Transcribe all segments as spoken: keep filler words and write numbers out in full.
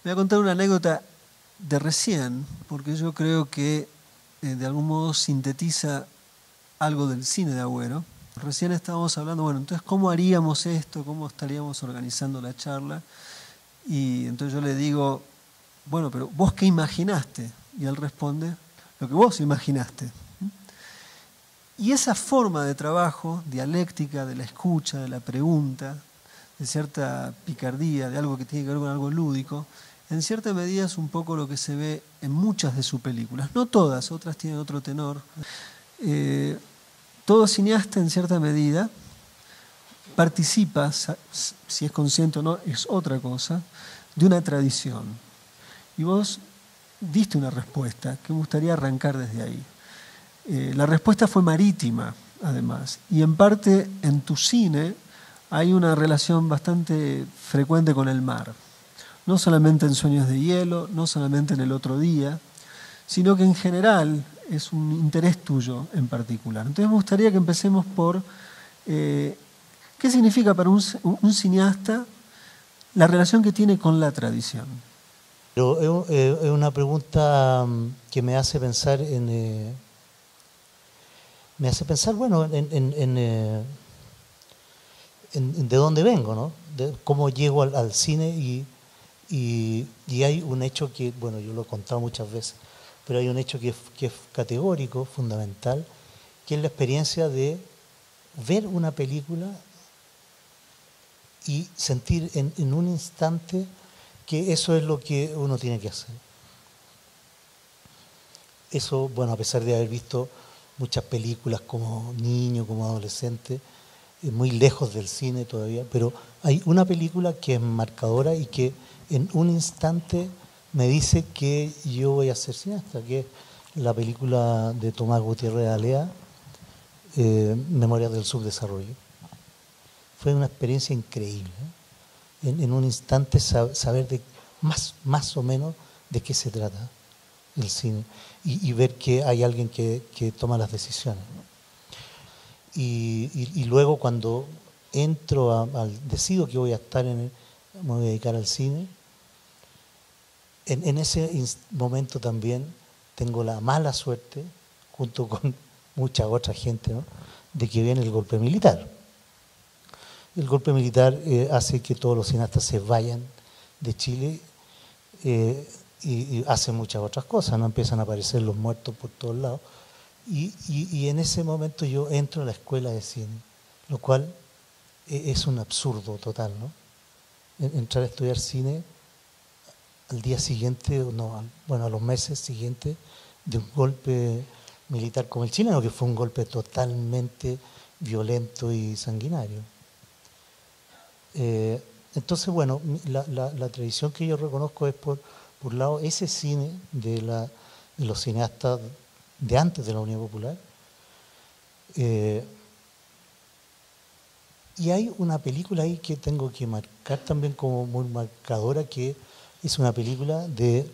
Voy a contar una anécdota de recién, porque yo creo que eh, de algún modo sintetiza algo del cine de Agüero. Recién estábamos hablando, bueno, entonces, ¿cómo haríamos esto? ¿Cómo estaríamos organizando la charla? Y entonces yo le digo, bueno, pero ¿vos qué imaginaste? Y él responde, lo que vos imaginaste. Y esa forma de trabajo, dialéctica, de la escucha, de la pregunta, de cierta picardía, de algo que tiene que ver con algo lúdico, en cierta medida es un poco lo que se ve en muchas de sus películas. No todas, otras tienen otro tenor. Eh, todo cineasta, en cierta medida, participa, si es consciente o no, es otra cosa, de una tradición. Y vos diste una respuesta que me gustaría arrancar desde ahí. Eh, la respuesta fue marítima, además, y en parte en tu cine hay una relación bastante frecuente con el mar. No solamente en Sueños de Hielo, no solamente en El Otro Día, sino que en general es un interés tuyo en particular. Entonces me gustaría que empecemos por eh, ¿qué significa para un, un cineasta la relación que tiene con la tradición? Pero es una pregunta que me hace pensar en... Eh, me hace pensar, bueno, en, en, en, eh, en, en de dónde vengo, ¿no? De cómo llego al, al cine y, y, y hay un hecho que, bueno, yo lo he contado muchas veces, pero hay un hecho que, que es categórico, fundamental, que es la experiencia de ver una película y sentir en, en un instante que eso es lo que uno tiene que hacer. Eso, bueno, a pesar de haber visto muchas películas como niño, como adolescente, muy lejos del cine todavía, pero hay una película que es marcadora y que en un instante me dice que yo voy a ser cineasta, que es la película de Tomás Gutiérrez Alea, eh, Memorias del Subdesarrollo. Fue una experiencia increíble, ¿eh? en, en un instante sab saber de más, más o menos de qué se trata el cine y, y ver que hay alguien que, que toma las decisiones. Y, y, y luego cuando entro a, al, decido que voy a estar en el, me voy a dedicar al cine, en, en ese momento también tengo la mala suerte, junto con mucha otra gente, ¿no?, de que viene el golpe militar. El golpe militar eh, hace que todos los cineastas se vayan de Chile eh, y, y hace muchas otras cosas, ¿no? Empiezan a aparecer los muertos por todos lados. Y, y, y en ese momento yo entro a la escuela de cine, lo cual es un absurdo total, ¿no? Entrar a estudiar cine al día siguiente, no, bueno, a los meses siguientes de un golpe militar como el chileno, que fue un golpe totalmente violento y sanguinario. Eh, entonces, bueno, la, la, la tradición que yo reconozco es, por, por un lado, ese cine de, la, de los cineastas de antes de la Unidad Popular. Eh, y hay una película ahí que tengo que marcar también como muy marcadora, que es una película de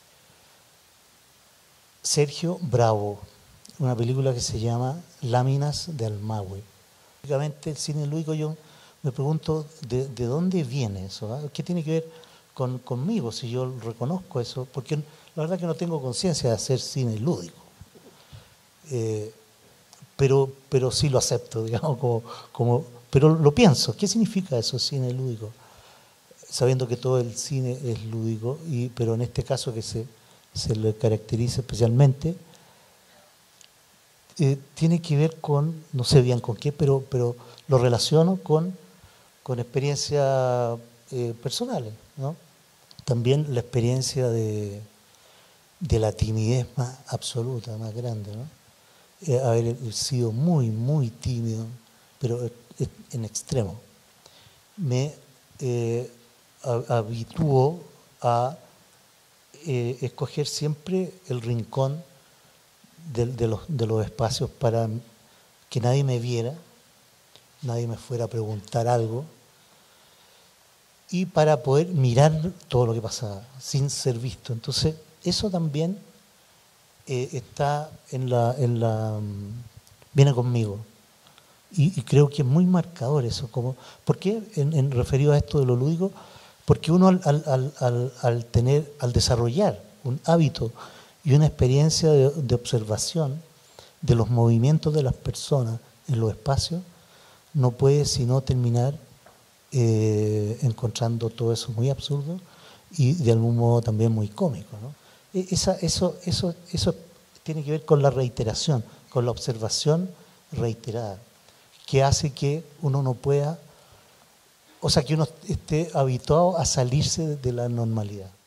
Sergio Bravo, una película que se llama Láminas de Almagüe. Básicamente el cine lúdico, yo me pregunto de, de dónde viene eso, ¿eh? ¿Qué tiene que ver con, conmigo si yo reconozco eso? Porque la verdad que no tengo conciencia de hacer cine lúdico. Eh, pero, pero sí lo acepto, digamos, como, como, pero lo pienso. ¿Qué significa eso, cine lúdico? Sabiendo que todo el cine es lúdico, y, pero en este caso que se, se le caracteriza especialmente, eh, tiene que ver con, no sé bien con qué, pero, pero lo relaciono con, con experiencias eh, personales, ¿no? También la experiencia de, de la timidez más absoluta, más grande, ¿no? Eh, haber sido muy, muy tímido, pero en extremo. Me eh, habituó a eh, escoger siempre el rincón de, de, los, de los espacios para que nadie me viera, nadie me fuera a preguntar algo, y para poder mirar todo lo que pasaba sin ser visto. Entonces, eso también Eh, está en la, en la, viene conmigo, y, y creo que es muy marcador eso. Como, ¿por qué en, en referido a esto de lo lúdico? Porque uno al, al, al, al, tener, al desarrollar un hábito y una experiencia de, de observación de los movimientos de las personas en los espacios, no puede sino terminar eh, encontrando todo eso muy absurdo y de algún modo también muy cómico, ¿no? Esa, eso, eso, eso tiene que ver con la reiteración, con la observación reiterada, que hace que uno no pueda, o sea, que uno esté habituado a salirse de la normalidad.